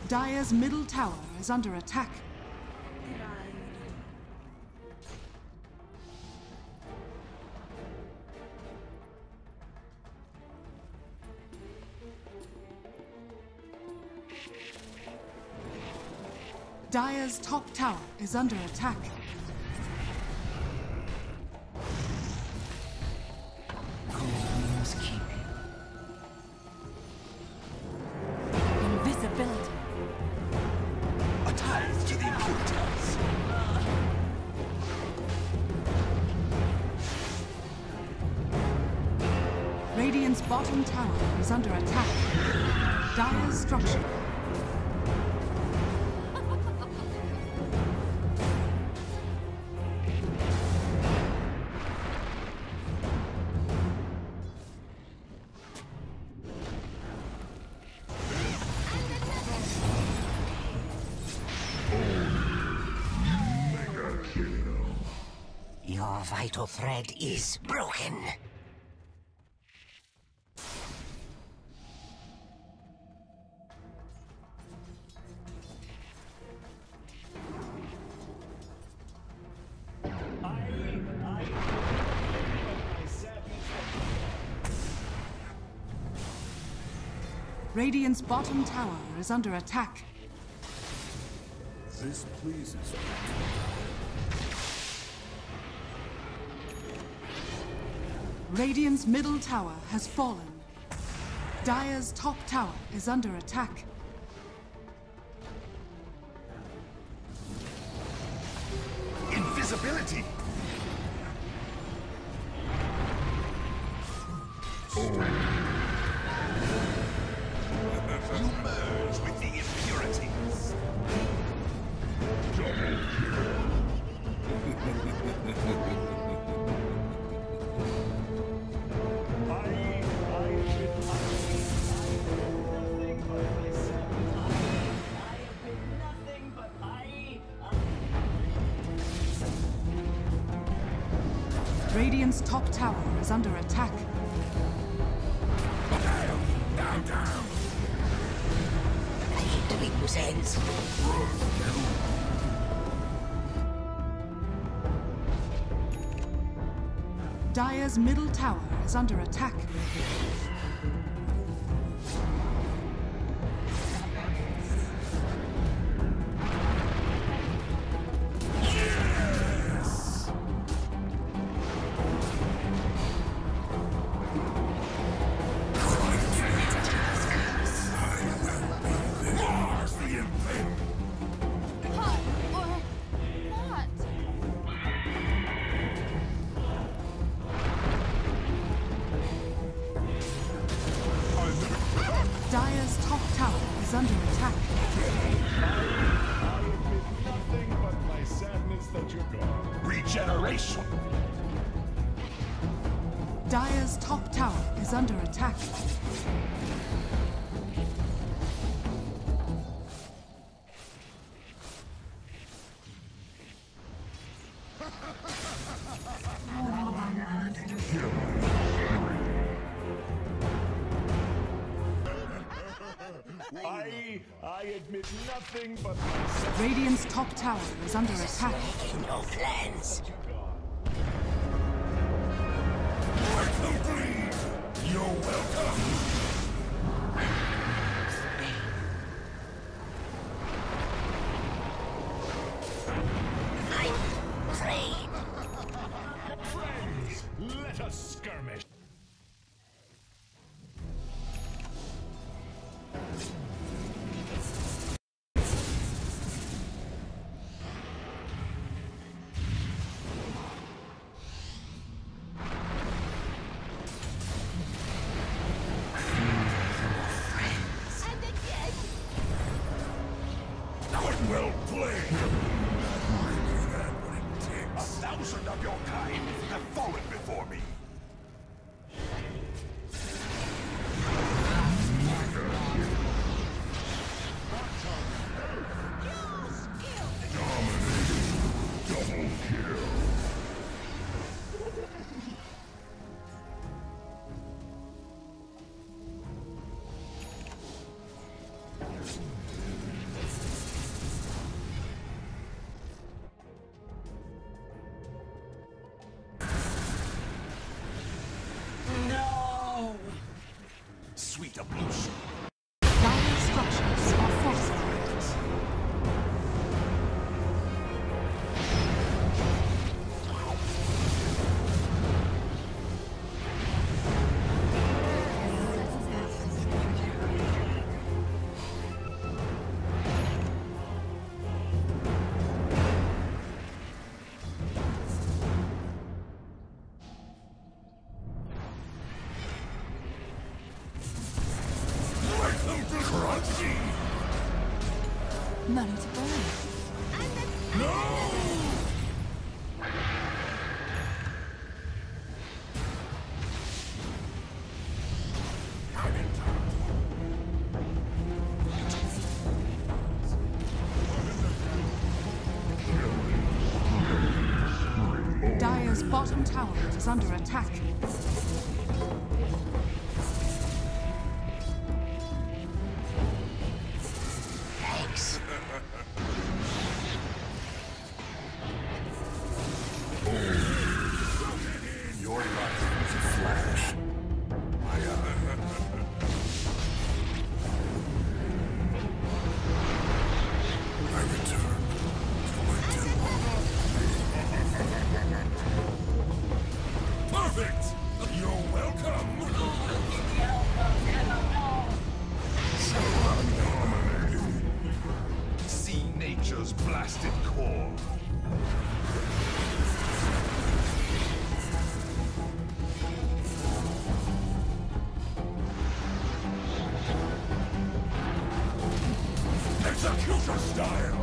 Dire's middle tower is under attack. Dire's top tower is under attack. Invisibility. A tithe to the impurities. Radiant's bottom tower is under attack. Dire's structure. Your vital thread is broken. Radiant's bottom tower is under attack. This pleases me. Radiant's middle tower has fallen. Dire's top tower is under attack. Invisibility! You merge with the impurities. Radiant's top tower is under attack. Down. I hate to make loose ends. Dire's middle tower is under attack. Dire's top tower is under attack. I admit nothing but my sadness that you're gone. Regeneration! Dire's top tower is under attack. I admit nothing but my sadness Radiant's top tower is under attack. In your plans. that you're gone. You're welcome! I'm afraid. Friends, let us skirmish. Well played! 1,000 of your kind have fallen before me. Double kill. Dire's bottom tower is under attack. Thanks. Your life is a flash. I return to my duel. Perfect! You're welcome! See nature's blasted core. Execution style!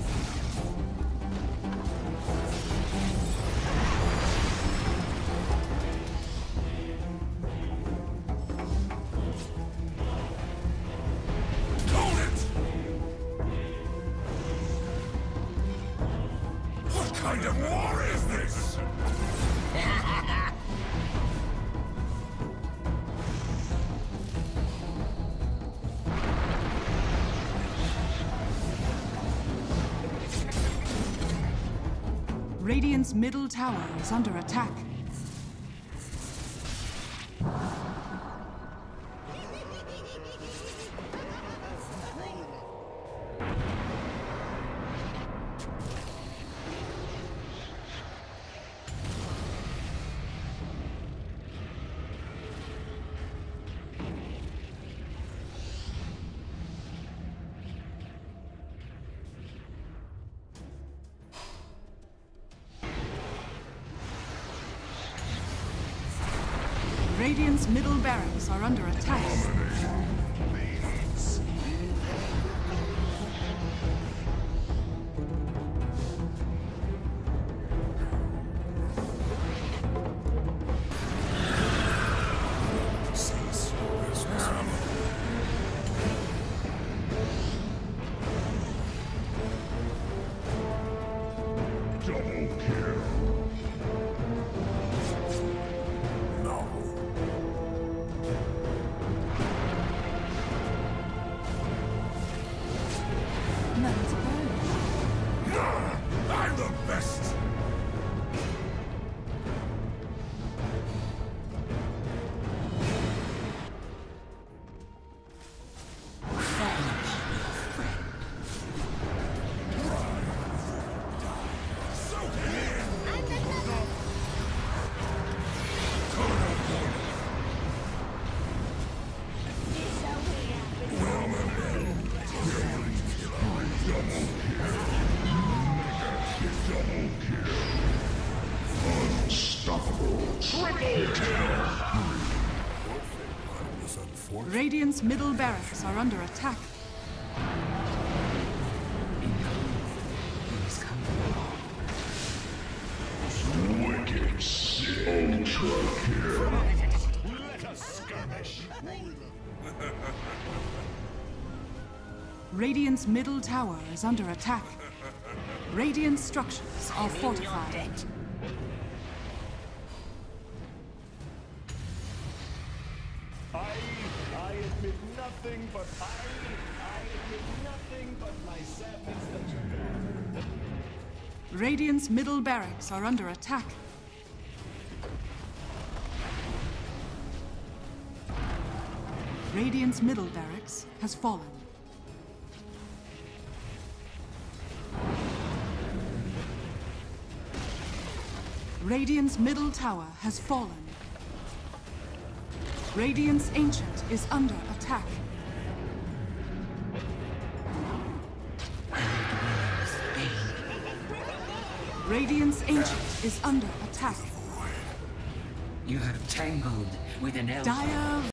Hold it! What kind of war is this? Radiant's middle tower is under attack. Radiant's middle barracks are under attack. Double kill. No. Let's burn. I'm the best! Radiant's middle barracks are under attack. Wicked ultra kill. Let us skirmish. Radiant's middle tower is under attack. Radiant structures are fortified. I admit nothing but I admit nothing but my sadness that you're gone. Radiant's middle barracks are under attack. Radiant's middle barracks has fallen. Radiant's middle tower has fallen. Radiant's Ancient is under attack. Radiant's Ancient is under attack. You have tangled with an elf. Dire